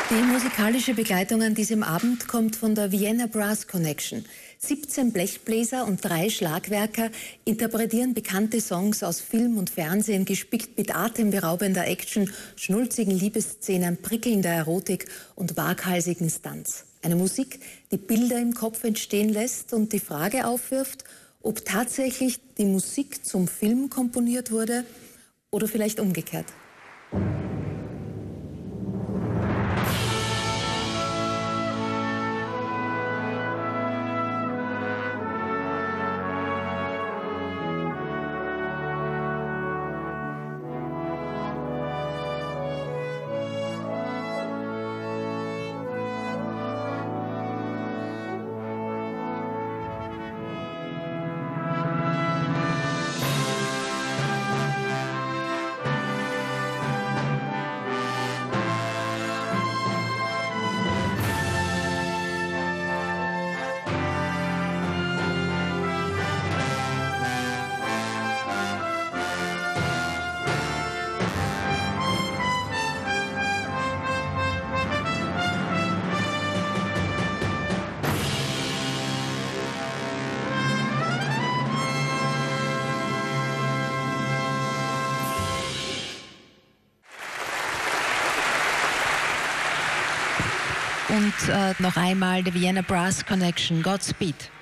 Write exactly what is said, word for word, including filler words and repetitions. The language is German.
Die musikalische Begleitung an diesem Abend kommt von der Vienna Brass Connection. siebzehn Blechbläser und drei Schlagwerker interpretieren bekannte Songs aus Film und Fernsehen, gespickt mit atemberaubender Action, schnulzigen Liebesszenen, prickelnder Erotik und waghalsigen Stunts. Eine Musik, die Bilder im Kopf entstehen lässt und die Frage aufwirft, ob tatsächlich die Musik zum Film komponiert wurde oder vielleicht umgekehrt. Und äh, noch einmal die Vienna Brass Connection. Godspeed.